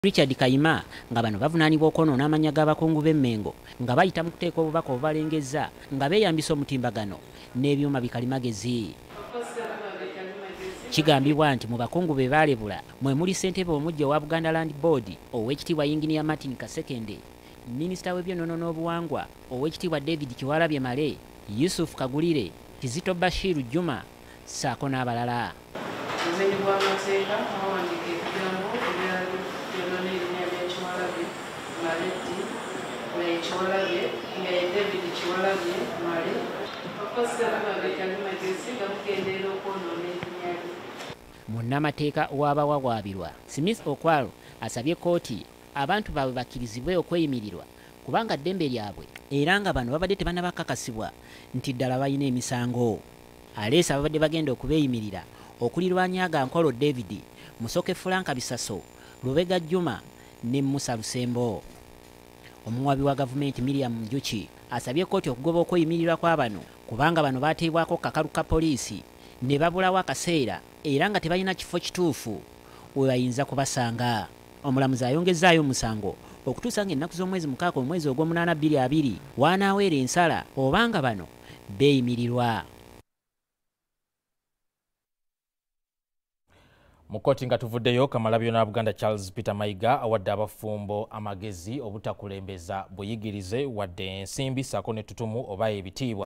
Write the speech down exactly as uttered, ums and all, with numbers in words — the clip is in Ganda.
Richard Kayima nga bano bavunaanibwa okwonoona amanya g'abakungu b'emmengo nga bayita mu kuteeka obubaka obubalengezza nga beeyambisa omutimbagano n'ebyuma bikalimagezi. Kigambibwa nti mu bakungu be baalebula mwe muli ssentebe omujja owa Buganda Land Board ow'ekitiibwa Yinginiya Martin Kasekende, minisita w'ebyonoono n'obuwangwa ow'ekitiibwa David Kiwalabye Male, Yusuf Kagulire, Kizito Bashir Juma ssaako n'abalala. Munnamateeka w'abawawaabirwa Smith Okwalo asabye kkooti abantu baabwe bakkirizibwe okweyimirirwa kubanga ddembe lyabwe era nga bano babadde tebannabakakasibwa nti ddala balina emisango. Aleesa babadde bagenda okubeeyimirira okulirwanya Agankolo David, Musoke Franka Bisaso, Lubega Juma ne Musa Lusembo. Omuwabi wa gavumenti Miriam Njuki asabye kkooti okugoba okweyimirirwa kwa bano kubanga bano baateebwako kakalu ka poliisi ne babulawo akaseera era nga tebalina kifo kituufu we bayinza kubasanga. Omulamuzi ayongezaayo omusango okutuusa ng'ennaku z'omwezi mukaaga omwezi ogw'omunaana bbiri abiri waanaaweera ensala obanga bano beeyimirirwa. Mu kkooti nga tuvuddeyo, Kamalabyonna Buganda Charles Peter Mayiga awadde abafumbo amagezi obutakulembeza buyigirize wadde ensimbi ssaako n'ettutumu oba ebitiibwa.